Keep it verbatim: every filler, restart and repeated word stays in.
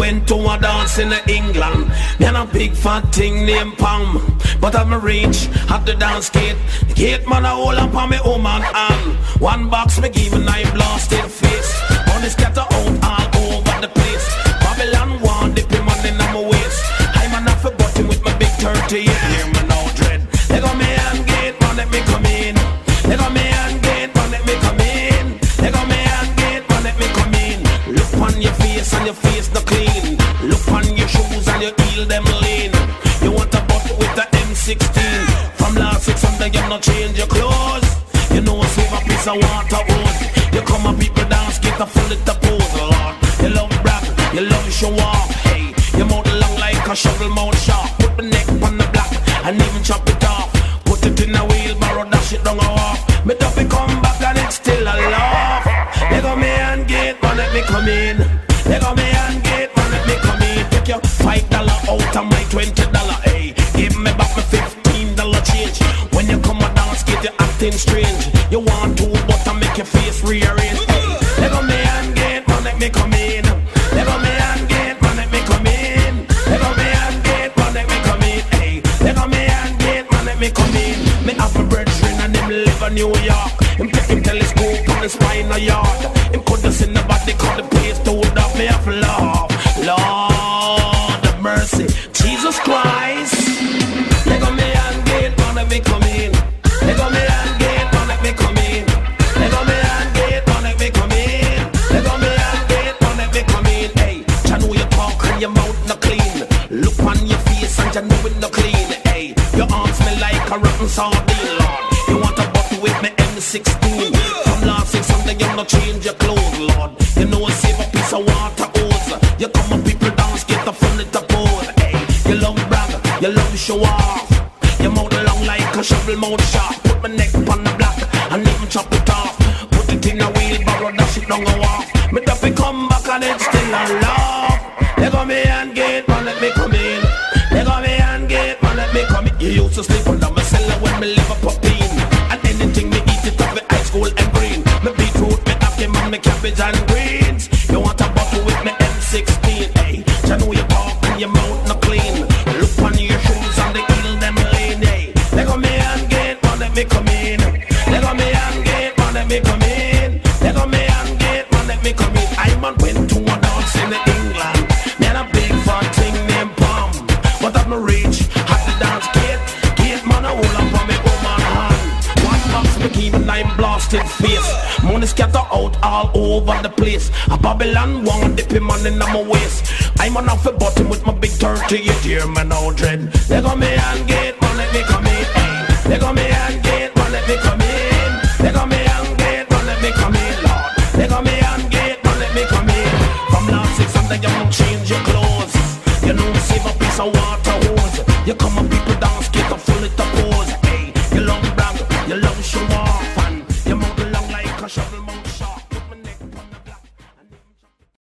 went to a dance in England. Me and a big fat thing named Pam. But at me reach at the dance gate, the gate man a hold up on me woman hand. One box me give and I blasted face. Money scatter out all over the place. Babylon one dip him on in my waist. I'm an off a button with my big thirty-eight. Hear me now dread. They got me and gate man let me come in. They got me and gate man let me come in. They got me and gate man let me come in. Look on your face and your face no clean. Look on your shoes and your heel them lean. You want a butt with the M sixteen. From last six Sunday you not change your clothes. You know save a piece of water hose. You come and people dance get a full of the pose, Lord. You love brag, you love show off. Hey, your mouth long like a shovel mouth sharp. Put the neck on the block and even chop it off. Put it in a wheelbarrow, dash it down a walk. Me duffy come back and it's still a laugh. They got me and gate, man let me come in. They got me and gate, man let me come in. Take your five dollar out of my twenty dollar. Hey, give me back my fifteen dollar change. When you come a dance, get you acting strange. You want to, but I make your face rearrange. Hey, they got me and gate, man let me come in. They got me and gate, man let me come in. They got me and gate, man let me come in. Hey, they got me and gate, man let me come in. Me have my brethren and them live in New York. Him take him telescope on the spine of yard. Him couldn't see nobody cause the place told up. Me have love, Lord of mercy, Jesus Christ. They got me and gate, man let me come in. They got me and gate, man let me come in. They got me and gate, man let me come in. They got me and gate, man let me come in. Hey, you know you talk and your mouth not clean. Look on your face and you know it not clean. Hey, your arms smell like a rotten sardine, Lord. You want a bottle with me M sixteen. From last six Sunday you not change your clothes, Lord. You know I save a piece of water hose. You come and people dance, get the fun at the pose. Hey, you love brag, you love show off. Your mouth long like a shovel mouth sharp. Put my neck on the block and even chop it off. Put it in a wheelbarrow, dash it down a walk. Me duffy come back and it's still a laugh. They got me and gate, man let me come in. They got me and gate, man let me come in. You used to sleep under my cellar when me live up a pin. And anything me eat it up with ice cold and green. Me beetroot, me ackee, me cabbage and greens. You want a bottle with me M sixteen. Hey, you know you talk and your mouth not clean. Look on your shoes and the heel them lean. Hey, they got me and gate, man let me come in. They got me and gate, man let me come in. They got me and gate, man let me come in. I man went to a dance in England. Me and a big fat thing named Pam. But at me reach at the dance gate, gate man a hold up on me woman hand. One box me keep and I'm blasted face. Money scatter out all over the place. A Babylon one dip him on in my waist. I'm on off a button with my big thirty-eight. Hear me now dread. They got me and gate, man let me come in. Hey, they got me and gate, man let me come in. They got me and gate, man let me come in, Lord. They got me and gate, man let me come in. From last six Sunday you don't change your clothes. You know save a piece of water hose. You come and people dance, get a full of the pose. Hey, you love